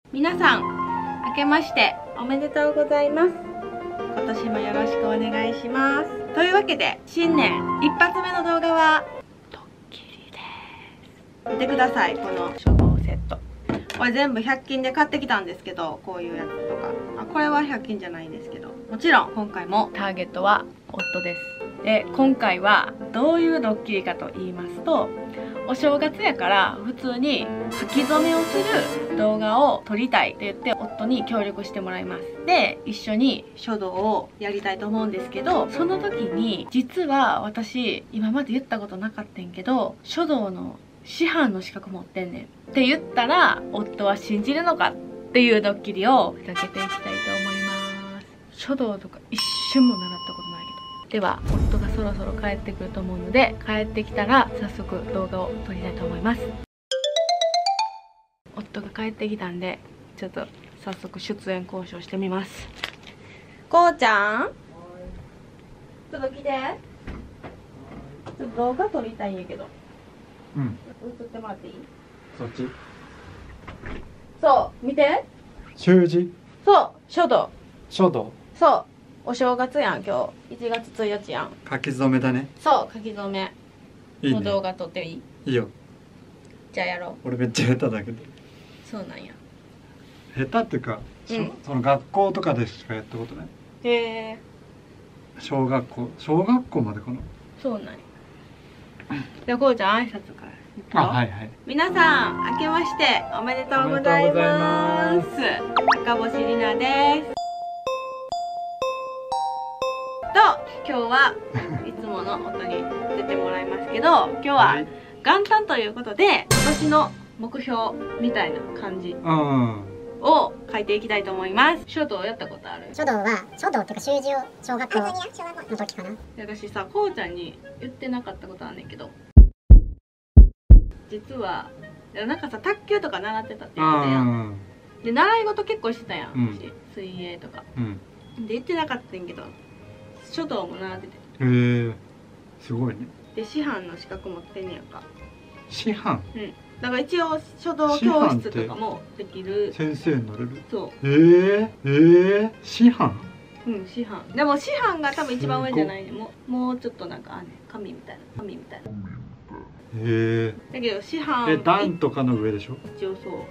皆さん明けましておめでとうございます。今年もよろしくお願いします。というわけで新年一発目の動画はドッキリです。見てください、この書道セット。これ全部100均で買ってきたんですけど、こういうやつとかこれは100均じゃないんですけど、もちろん今回もターゲットは夫です。で今回はどういうドッキリかと言いますと、お正月やから普通に書き初めをする動画を撮りたいって言って夫に協力してもらいます。で一緒に書道をやりたいと思うんですけど、その時に実は私今まで言ったことなかったんけど、書道の師範の資格持ってんねんって言ったら夫は信じるのかっていうドッキリを仕掛けていきたいと思います。書道とか一瞬も習ったことないけど。では夫がそろそろ帰ってくると思うので、帰ってきたら早速動画を撮りたいと思います。夫が帰ってきたんでちょっと早速出演交渉してみます。こうちゃんちょっと来て。ちょっと動画撮りたいんやけど。 うん。 映ってもらっていい？ そっち。 そう見て。 習字。 そう書道。 書道。 そうお正月やん、今日1月1日やん。 書き初めだね。 そう書き初めの動画撮っていい？ いいよ。 じゃあやろう。 俺めっちゃ下手だけど。 そうなんや。 下手っていうか、 うんその学校とかでしかやったことない。 へえ。 小学校までかな。 そうなんや。じゃあこうちゃん挨拶からいくよ。 はいはい。 皆さん明けましておめでとうございます。赤星里奈です。と今日はいつもの音に出てもらいますけど、今日は元旦ということで今年の目標みたいな感じを書いていきたいと思います。書道やったことある？ 書道っていうか習字を小学校の時かな。 私さ、こうちゃんに言ってなかったことあんねんけど、実はなんかさ卓球とか習ってたって言ってたやん。で習い事結構してたやん、私水泳とか、で言ってなかったんやけど書道も習ってて。 へえ、すごいね。 で師範の資格持ってんねやんか。 師範？ うん。だから一応書道教室とかもできる。 先生になれる？ そう。 師範？ うん、師範。でも師範が多分一番上じゃないね。もうちょっとなんかあんねん、神みたいな。 へえ。 だけど師範段とかの上でしょ？ 一応そう。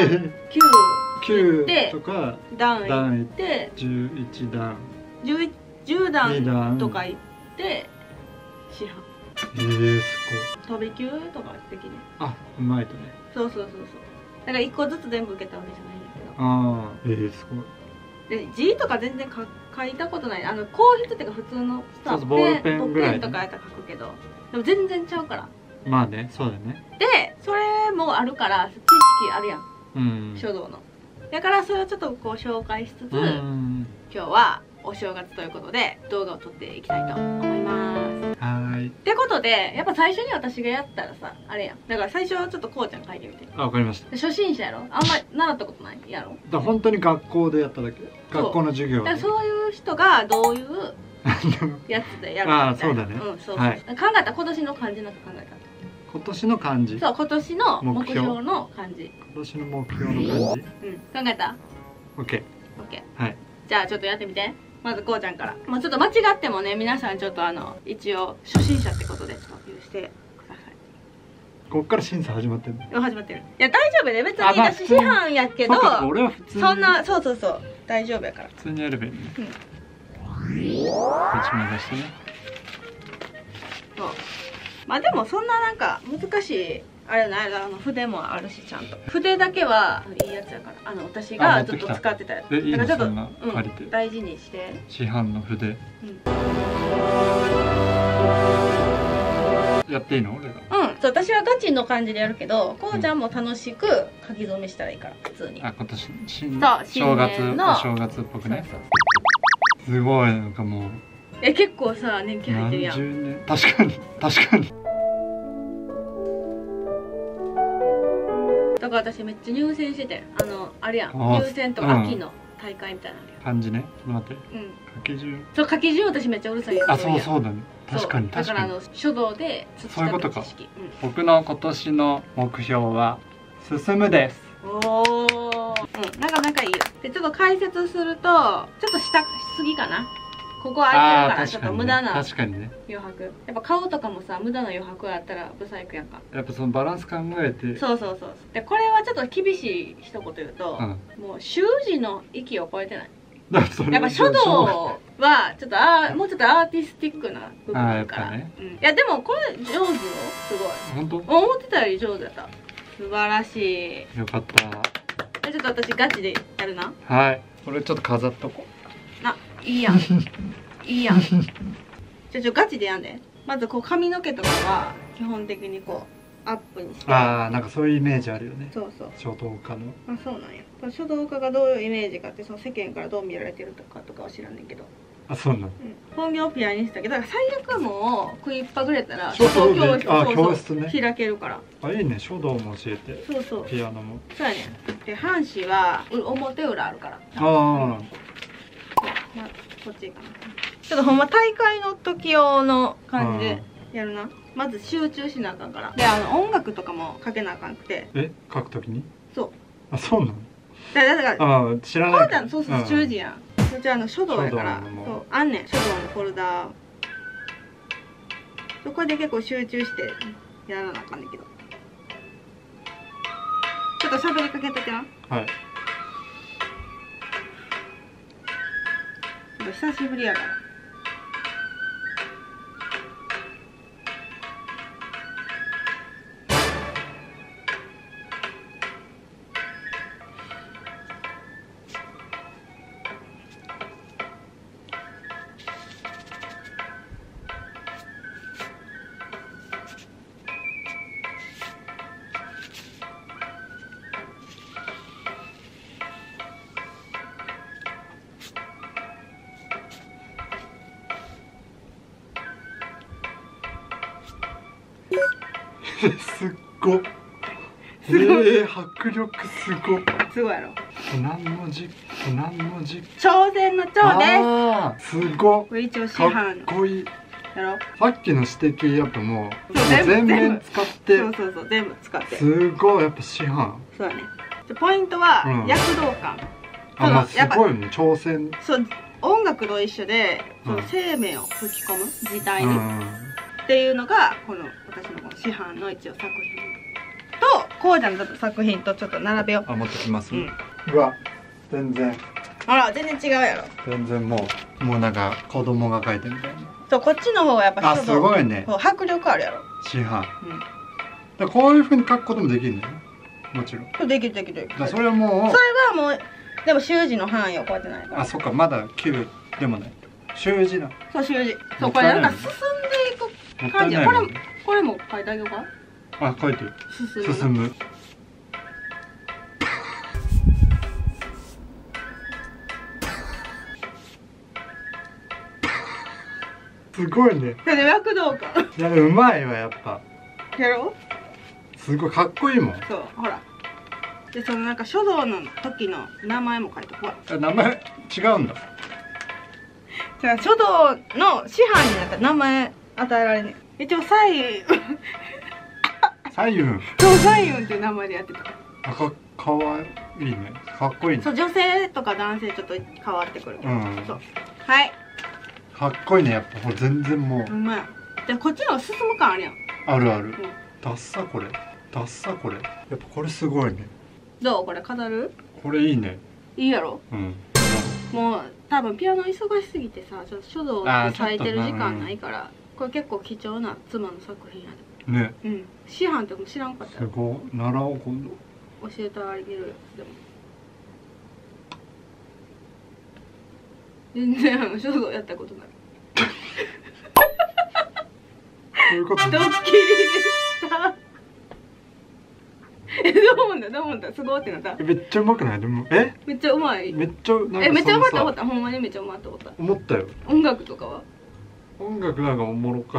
9とか段行って 11段 10段とか行って師範。 すごい。 飛び級とかできね。 あ、うまいとね。 そうだから1個ずつ全部受けたわけじゃないんだけど。 すごい。 で字とか全然書いたことない。硬筆っていうか普通のさ、 ボールペンぐらいとかやったら書くけど、でも全然ちゃうから。 まあね、そうだね。 でそれもあるから知識あるやん、書道の。だからそれをちょっとこう紹介しつつ、今日はお正月ということで動画を撮っていきたいと思います。ってことでやっぱ最初に私がやったらさあれやん。だから最初はちょっとこうちゃん書いてみて。 わかりました。 初心者やろ、あんまり習ったことないやろ。 だ本当に学校でやっただけ。学校の授業。 だからそういう人がどういうやつでやるかみたいな。 そうだね。 考えた。今年の漢字なんか考えた。 今年の漢字。 そう、今年の目標の漢字。 今年の目標の漢字。 考えた。 オッケー。 はい。 じゃあちょっとやってみて。まずこうちゃんから。もうちょっと間違ってもね、皆さんちょっと一応初心者ってことでちょっと許してください。 こっから審査始まってるの？ 始まってる。いや大丈夫ね、別に私師範やけど、 俺は普通にそんなそう大丈夫やから。 普通にやればいいね。1枚出してね。 そう。まあでもそんななんか難しいあれない。筆もあるし、ちゃんと筆だけはいいやつやから、私がずっと使ってたやつ。だからちょっと大事にして。 市販の筆やっていいの？俺が。 そう、私はガチの感じでやるけど、こうちゃんも楽しく書き初めしたらいいから、普通に。 今年お正月っぽくね。すごい、なんかもう結構さ年季入ってるやん。 何十年。確かに。 だから私めっちゃ入選してて、あれやん、入選とか秋の大会みたいなのあるやん。 漢字ね。ちょっと待って。書き順。 そう、書き順私めっちゃうるさいやん。 そうだね。確かに。 だから書道でそういうことか。僕の今年の目標は進むです。 おお。 がいいよ。でちょっと解説するとちょっと下しすぎかな。ここ空いてるからちょっと無駄な余確かにね。 白。やっぱ顔とかもさ無駄な余白あったらブサイクやんか。 やっぱそのバランス考えて。 そうそうそう。でこれはちょっと厳しい一言言うと、もう習字の域を超えてない。やっぱ書道はちょっともうちょっとアーティスティックな部分あるから。いやでもこれ上手よ、すごい。本当？思ってたより上手だった。素晴らしい。 よかった。 ちょっと私ガチでやるな。 はい。これちょっと飾っとこう。いいやん。いいやん。ガチでやんで。まずこう髪の毛とかは基本的にこうアップにして。 なんかそういうイメージあるよね。 そうそう。 書道家の。 そうなんや。書道家がどういうイメージかってその世間からどう見られてるとかは知らんねんけど。 そうなの。 本業ピアニストだけど、だから最悪はもう食いっぱぐれたら書道教室ね開けるから。 いいね、書道も教えて。 そうそう。 ピアノも。 そうやね。で半紙は表裏あるから。 こっちかな。ちょっとほんま大会の時用の感じでやるな。まず集中しなあかんから。で音楽とかもかけなあかんくて。 書く時に？ そう。 そうなの？ だから知らない。 こうちゃんそう習字やん。そっち書道やから。そうあんねん書道のフォルダ。そこで結構集中してやらなあかんねんけど。ちょっと喋りかけときな。 はい。 久しぶりやから。 すっご。迫力すご。 すごいやろ。 何の字？ 挑戦の挑です。 すご。 これ一応師か範っこいい。 やろ。 さっきの指摘やっぱもう全面使って。 そう全部使って。 すごいやっぱ師範。 そうだね。ポイントは躍動感。 すごいね、挑戦。 そう音楽と一緒で生命を吹き込む字体にっていうのがこの私のこの師範の一応作品とこうちゃんの作品とちょっと並べよう。 持ってきます。うわ、全然。 全然違うやろ。 全然もうなんか子供が描いてみたいな。 そうこっちの方がやっぱすごいね。 迫力あるやろ。 師範。こういう風に描くこともできるんだよ。もちろん。 できる。 それはもう。 それはもうでも習字の範囲を超えてないから。 そっか、まだ9でもない。習字だ。 そう習字。そうこれなんか進んでいく感じ。これも書いてあげようか。 書いてる。進む。すごいね。 躍動感。 いやうまいわやっぱ。 やろう。 すごいかっこいいもん。 そうほら。でそのなんか書道の時の名前も書いてこい。 名前違うんだ。 じゃあ書道の師範になったら名前与えられねえ。一応彩雲っていう名前でやってた。 かわいいね。かっこいいね。 そう女性とか男性ちょっと変わってくるけど。そうはい。 かっこいいねやっぱ。これ全然もう。 うまい。じゃあこっちの進む感あるやん。 ある。ダッサこれ。やっぱこれすごいね。 どうこれ飾る？ これいいね。 いいやろ？もう多分ピアノ忙しすぎてさ、ちょっと書道って咲いてる時間ないから、これ結構貴重な妻の作品やで。ね。師範っても知らんかったよ。 すごい。習おう今度。 教えてあげるよ。でも全然書道やったことない。 どういうこと？ ドッキリでした。どう思ったすごいってなった。 めっちゃうまくない？でもめっちゃうまい。 めっちゃうまいと思った。ほんまにめっちゃうまいと思った。 思ったよ。 音楽とかは？ 音楽なんかおもろかった。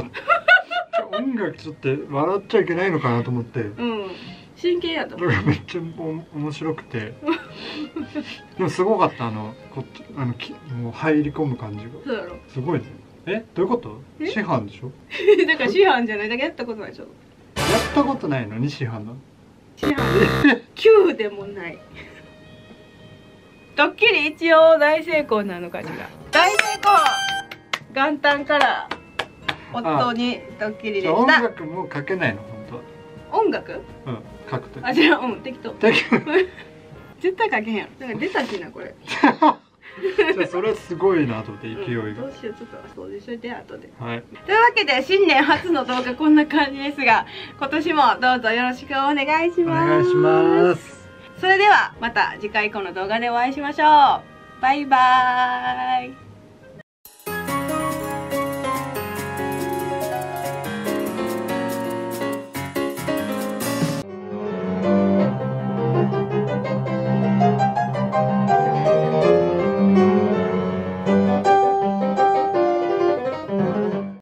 音楽ちょっと笑っちゃいけないのかなと思って。 真剣やと思う。 めっちゃ面白くて。でもすごかった。もう入り込む感じが。 そうやろ。 すごいね。どういうこと？師範でしょ？ だから師範じゃない。だけやったことないでしょ。やったことないのに師範なの？ 師範9でもない。 ドッキリ一応大成功なのかしら。大成功。元旦から夫にドッキリでした。 音楽もかけないの本音楽？ 当。うん書くとき。 あ、じゃあ適当。 適当。 絶対書けへんやん。なんか出たしなこれ。 じゃあそれはすごいなと思って勢いが。 どうしよう、ちょっと掃除しといて後で。 はい。 というわけで新年初の動画こんな感じですが、今年もどうぞよろしくお願いしおます。 願いします。 それではまた次回以降の動画でお会いしましょう。バイバーイ。